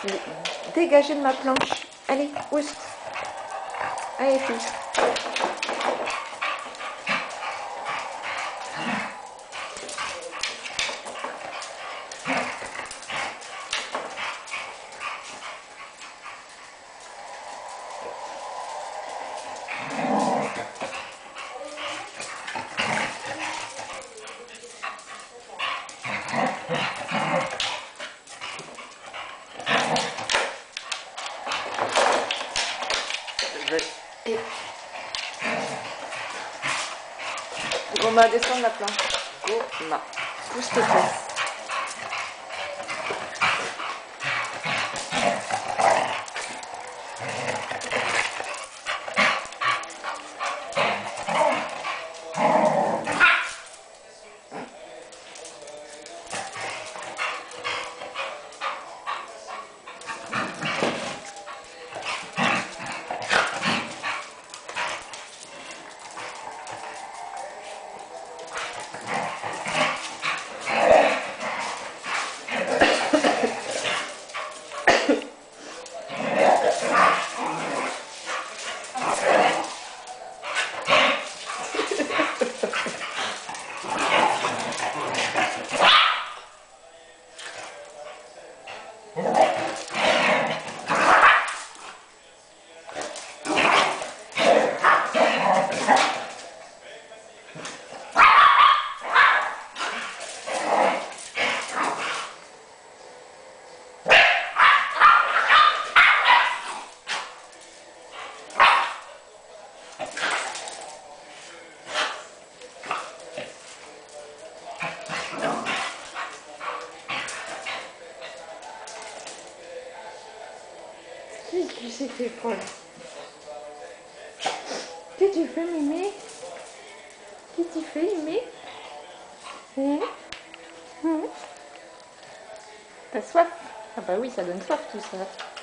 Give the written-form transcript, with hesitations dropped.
Dégagez de ma planche. Allez, oust. Allez, fille. Et Goma, descends de la planche. Goma, pousse tes fesses. Qu'est-ce que c'est fait, Paul? Qu'est-ce que tu fais, Mimi? Qu'est-ce que tu fais, Mimi? T'as soif? Ah bah oui, ça donne soif tout ça.